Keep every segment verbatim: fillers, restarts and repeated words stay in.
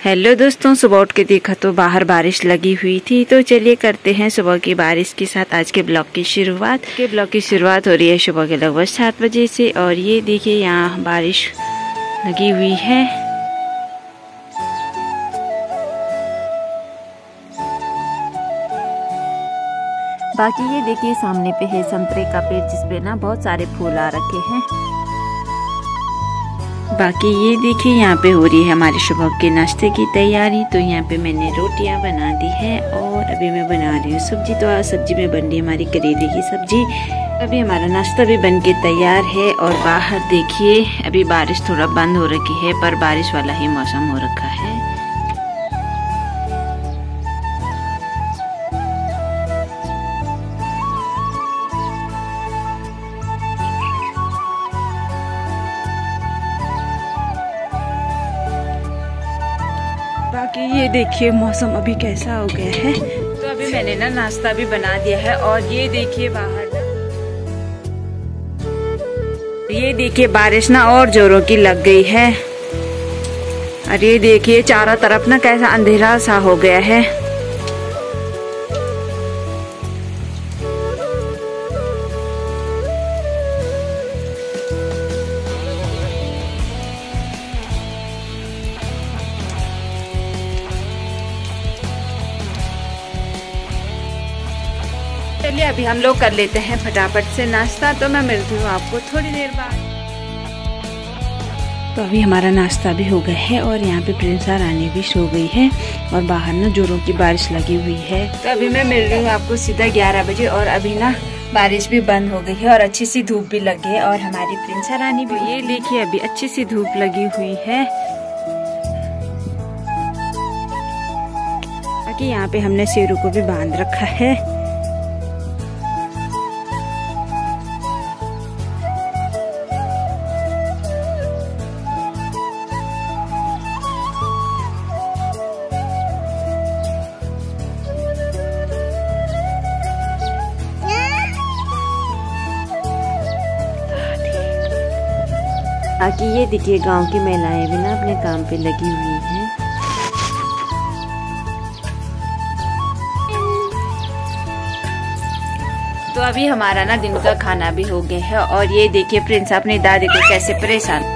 Hello दोस्तों, सुबह उठ के देखा तो बाहर बारिश लगी हुई थी। तो चलिए करते हैं सुबह की बारिश के साथ आज के ब्लॉग की शुरुआत। के ब्लॉग की शुरुआत हो रही है सुबह के लगभग सात बजे से। और ये देखिए यहाँ बारिश लगी हुई है। बाकी ये देखिए सामने पे है संतरे का पेड़, जिसपे ना बहुत सारे फूल आ रखे हैं। बाकी ये देखिए यहाँ पे हो रही है हमारे सुबह के नाश्ते की तैयारी। तो यहाँ पे मैंने रोटियाँ बना दी है और अभी मैं बना रही हूँ सब्जी। तो आज सब्जी में बन रही है हमारी करेले की सब्जी। अभी हमारा नाश्ता भी बन के तैयार है। और बाहर देखिए अभी बारिश थोड़ा बंद हो रखी है, पर बारिश वाला ही मौसम हो रखा है। बाकी ये देखिए मौसम अभी कैसा हो गया है। तो अभी मैंने ना नाश्ता भी बना दिया है। और ये देखिए बाहर ना, ये देखिए बारिश ना और जोरों की लग गई है। और ये देखिए चारों तरफ ना कैसा अंधेरा सा हो गया है। चलिए अभी हम लोग कर लेते हैं फटाफट से नाश्ता। तो मैं मिलती हूँ आपको थोड़ी देर बाद। तो अभी हमारा नाश्ता भी हो गया है और यहाँ पे प्रिंसा रानी भी सो गई है। और बाहर ना जोरों की बारिश लगी हुई है। तो अभी मैं मिल रही हूँ आपको सीधा ग्यारह बजे। और अभी ना बारिश भी बंद हो गई है और अच्छी सी धूप भी लग गई है। और हमारी प्रिंसा रानी भी, ये देखिए अभी अच्छी सी धूप लगी हुई है। बाकी यहाँ पे हमने शेरों को भी बांध रखा है। बाकी ये देखिए गांव की महिलाएं भी ना अपने काम पे लगी हुई हैं। तो अभी हमारा ना दिन का खाना भी हो गया है। और ये देखिए प्रिंस अपनी दादी को कैसे परेशान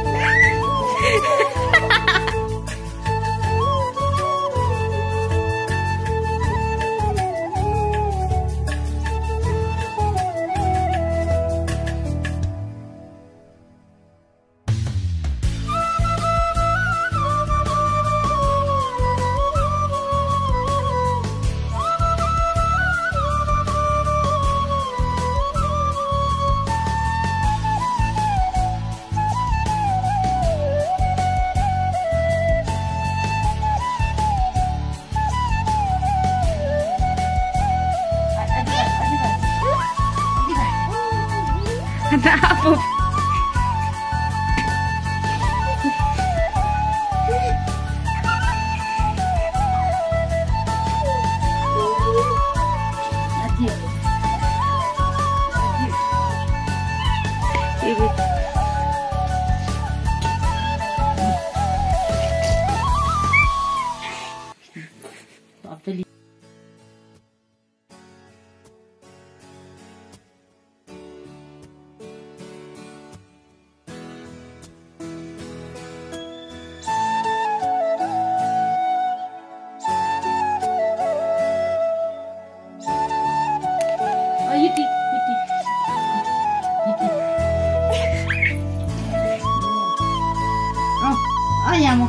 Kenapa? Andiamo.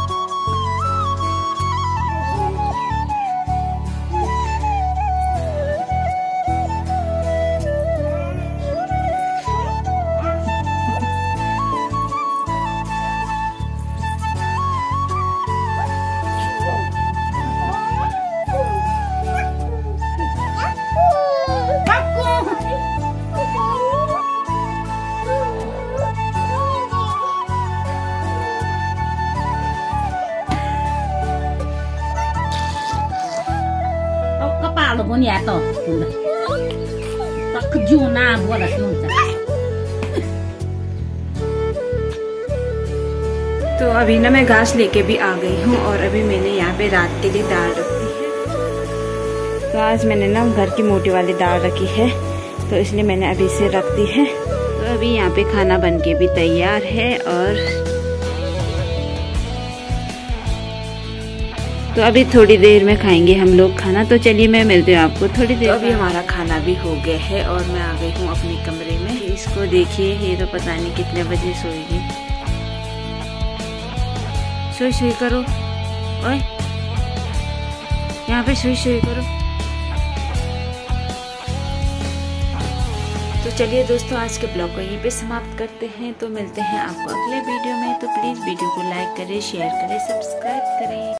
Lo pun ya to, tak kejuna buat lah. तो अभी ना मैं घास लेके भी आ गई हूँ और अभी मैंने यहाँ पे रात के लिए दाल रखी है। तो आज मैंने ना घर की मोटी वाली दाल रखी है, तो इसलिए मैंने अभी से रख दी है। तो अभी यहाँ पे खाना बन के भी तैयार है और तो अभी थोड़ी देर में खाएंगे हम लोग खाना। तो चलिए मैं मिलती हूँ आपको थोड़ी देर। तो अभी हमारा खाना भी हो गया है और मैं आ गई हूँ अपने कमरे में। इसको देखिए, ये तो पता नहीं कितने बजे सोएगी। सोई सोई करो, ओए यहाँ पे सोई सोई करो। तो चलिए दोस्तों, आज के ब्लॉग को यहीं पे समाप्त करते हैं। तो मिलते हैं आपको अगले वीडियो में। तो प्लीज़ वीडियो को लाइक करें, शेयर करें, सब्सक्राइब करें।